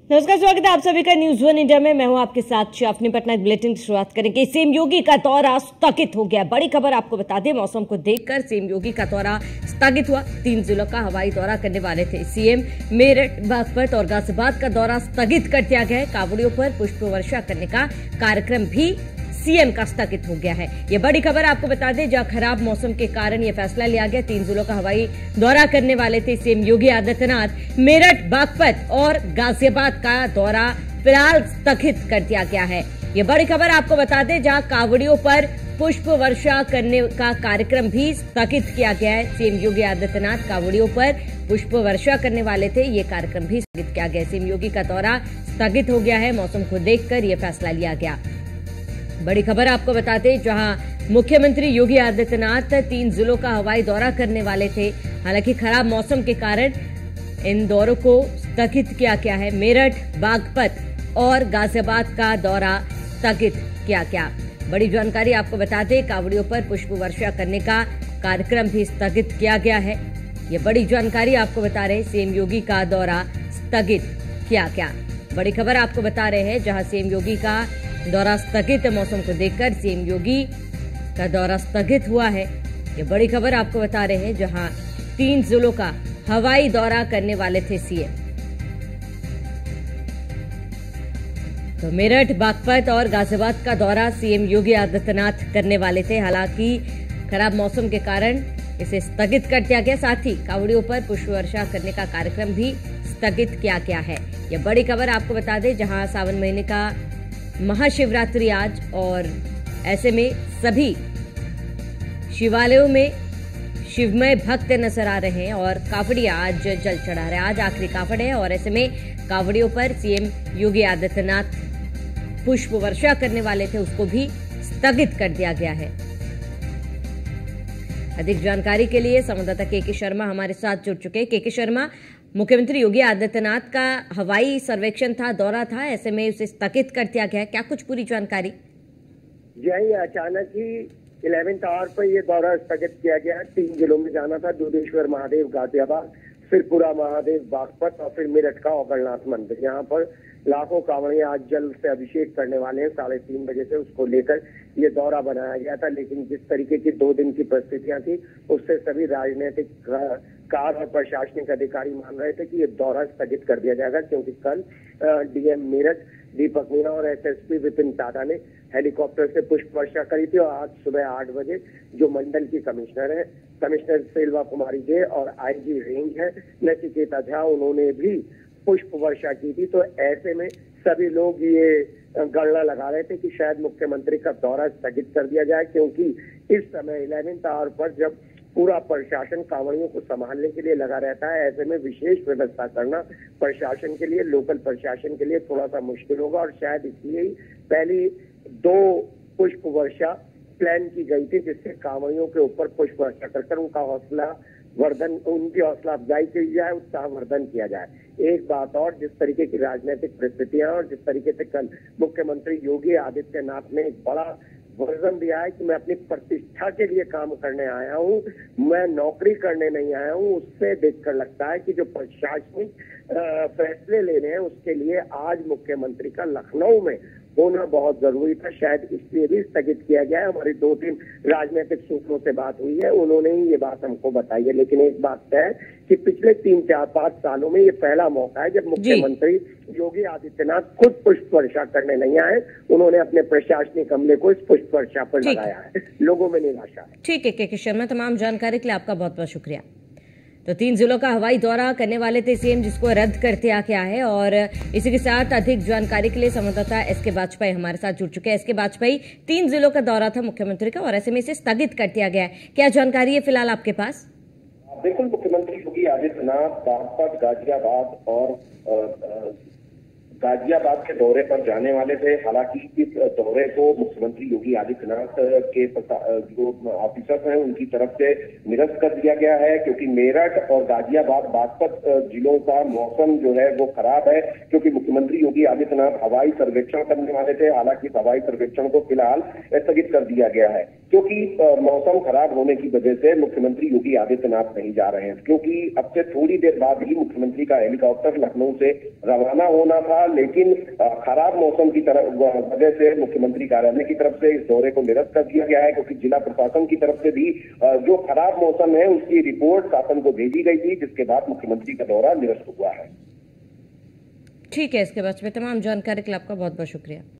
नमस्कार, स्वागत है आप सभी का न्यूज वन इंडिया में। मैं हूं आपके साथ शाफनी पटनायक। बुलेटिन की शुरुआत करेंगे। सीएम योगी का दौरा स्थगित हो गया। बड़ी खबर आपको बता दें, मौसम को देखकर सीएम योगी का दौरा स्थगित हुआ। 3 जिलों का हवाई दौरा करने वाले थे सीएम। मेरठ, बागपत और गाजियाबाद का दौरा स्थगित कर दिया गया है। कावड़ियों पर पुष्प वर्षा करने का कार्यक्रम भी सीएम का स्थगित हो गया है। ये बड़ी खबर आपको बता दें, जहां खराब मौसम के कारण यह फैसला लिया गया। 3 जिलों का हवाई दौरा करने वाले थे सीएम योगी आदित्यनाथ। मेरठ, बागपत और गाजियाबाद का दौरा फिलहाल स्थगित कर दिया गया है। ये बड़ी खबर आपको बता दें, जहां कावड़ियों पर पुष्प वर्षा करने का कार्यक्रम भी स्थगित किया गया है। सीएम योगी आदित्यनाथ कावड़ियों पर पुष्प वर्षा करने वाले थे, ये कार्यक्रम भी स्थगित किया गया। सीएम योगी का दौरा स्थगित हो गया है। मौसम को देखकर यह फैसला लिया गया। बड़ी खबर आपको बताते, जहां मुख्यमंत्री योगी आदित्यनाथ 3 जिलों का हवाई दौरा करने वाले थे। हालांकि खराब मौसम के कारण इन दौरों को स्थगित किया गया है। मेरठ, बागपत और गाजियाबाद का दौरा स्थगित किया गया। बड़ी जानकारी आपको बताते, कावड़ियों पर पुष्प वर्षा करने का कार्यक्रम भी स्थगित किया गया है। ये बड़ी जानकारी आपको बता रहे, सीएम योगी का दौरा स्थगित किया गया। बड़ी खबर आपको बता रहे हैं, जहां सीएम योगी का दौरा स्थगित, मौसम को देखकर सीएम योगी का दौरा स्थगित हुआ है। ये बड़ी खबर आपको बता रहे हैं, जहां 3 जिलों का हवाई दौरा करने वाले थे सीएम। तो मेरठ, बागपत और गाजियाबाद का दौरा सीएम योगी आदित्यनाथ करने वाले थे। हालांकि खराब मौसम के कारण इसे स्थगित कर दिया गया। साथ ही कावड़ियों पर पुष्प वर्षा करने का कार्यक्रम भी स्थगित किया गया है। यह बड़ी खबर आपको बता दें, जहां सावन महीने का महाशिवरात्रि आज, और ऐसे में सभी शिवालयों में शिवमय भक्त नजर आ रहे हैं और कावड़ियां आज जल चढ़ा रहे हैं। आज आखिरी कावड़ है और ऐसे में कावड़ियों पर सीएम योगी आदित्यनाथ पुष्प वर्षा करने वाले थे, उसको भी स्थगित कर दिया गया है। अधिक जानकारी के लिए संवाददाता के शर्मा हमारे साथ जुड़ चुके हैं। के शर्मा, मुख्यमंत्री योगी आदित्यनाथ का हवाई सर्वेक्षण था, दौरा था, ऐसे में उसे स्थगित कर दिया गया है, क्या कुछ पूरी जानकारी? यही अचानक ही 11th आवर पर यह दौरा स्थगित किया गया। 3 जिलों में जाना था, दुधेश्वर महादेव गाजियाबाद, फिर पूरा महादेव बागपत और फिर मेरठ का औगणनाथ मंदिर। यहाँ पर लाखों कांवड़ियां आज जल से अभिषेक करने वाले हैं। 3:30 बजे से उसको लेकर ये दौरा बनाया गया था, लेकिन जिस तरीके की 2 दिन की परिस्थितियां थी, उससे सभी राजनीतिक कार और प्रशासनिक अधिकारी मान रहे थे कि ये दौरा स्थगित कर दिया जाएगा, क्योंकि कल डीएम मेरठ दीपक मीणा और एसएसपी विपिन टाटा ने हेलीकॉप्टर से पुष्प वर्षा करी थी। और आज सुबह 8 बजे जो मंडल की कमिश्नर सेल्वा कुमारी जे और आईजी रेंज है नचिकेता झा, उन्होंने भी पुष्प वर्षा की थी। तो ऐसे में सभी लोग ये गणना लगा रहे थे कि शायद मुख्यमंत्री का दौरा स्थगित कर दिया जाए, क्योंकि इस समय 11th आवर पर जब पूरा प्रशासन कांवड़ियों को संभालने के लिए लगा रहता है, ऐसे में विशेष व्यवस्था करना प्रशासन के लिए, लोकल प्रशासन के लिए थोड़ा सा मुश्किल होगा। और शायद इसलिए ही पहली 2 पुष्प वर्षा प्लान की गई थी, जिससे कांवड़ियों के ऊपर पुष्प वर्षा कर उनका उनकी हौसला अफजाई की जाए, उत्साहवर्धन किया जाए। एक बात और, जिस तरीके की राजनीतिक परिस्थितियां और जिस तरीके से कल मुख्यमंत्री योगी आदित्यनाथ ने एक बड़ा वर्जन दिया है कि मैं अपनी प्रतिष्ठा के लिए काम करने आया हूं, मैं नौकरी करने नहीं आया हूं, उससे देखकर लगता है कि जो प्रशासनिक फैसले लेने हैं उसके लिए आज मुख्यमंत्री का लखनऊ में होना बहुत जरूरी था। शायद इसलिए भी स्थगित किया गया है। हमारी 2-3 राजनीतिक सूत्रों से बात हुई है, उन्होंने ही ये बात हमको बताई है। लेकिन एक बात तय है कि पिछले 3, 4, 5 सालों में ये पहला मौका है जब मुख्यमंत्री योगी आदित्यनाथ खुद पुष्प वर्षा करने नहीं आए, उन्होंने अपने प्रशासनिक अमले को इस पुष्प वर्षा पर लगाया है। लोगों में निराशा है। ठीक है के शर्मा, तमाम जानकारी के लिए आपका बहुत बहुत शुक्रिया। तो 3 जिलों का हवाई दौरा करने वाले थे सीएम, जिसको रद्द कर दिया गया है। और इसी के साथ अधिक जानकारी के लिए संवाददाता एसके बाजपेयी हमारे साथ जुड़ चुके हैं। एसके बाजपेयी, 3 जिलों का दौरा था मुख्यमंत्री का और ऐसे में इसे स्थगित कर दिया गया है, क्या जानकारी है फिलहाल आपके पास? बिल्कुल, मुख्यमंत्री योगी आदित्यनाथ बागपत, गाजियाबाद और गाजियाबाद के दौरे पर जाने वाले थे। हालांकि इस दौरे को मुख्यमंत्री योगी आदित्यनाथ के जो ऑफिसर्स हैं उनकी तरफ से निरस्त कर दिया गया है, क्योंकि मेरठ और गाजियाबाद बागपत जिलों का मौसम जो है वो खराब है, क्योंकि मुख्यमंत्री योगी आदित्यनाथ हवाई सर्वेक्षण करने वाले थे। हालांकि इस हवाई सर्वेक्षण को फिलहाल स्थगित कर दिया गया है, क्योंकि मौसम खराब होने की वजह से मुख्यमंत्री योगी आदित्यनाथ नहीं जा रहे हैं। क्योंकि अब से थोड़ी देर बाद ही मुख्यमंत्री का हेलीकॉप्टर लखनऊ से रवाना होना था, लेकिन खराब मौसम की वजह से मुख्यमंत्री कार्यालय की तरफ से इस दौरे को निरस्त कर दिया गया है, क्योंकि जिला प्रशासन की तरफ से भी जो खराब मौसम है उसकी रिपोर्ट शासन को भेजी गई थी, जिसके बाद मुख्यमंत्री का दौरा निरस्त हुआ है। ठीक है, इसके बाद में तमाम जानकारी के लिए आपका बहुत बहुत शुक्रिया।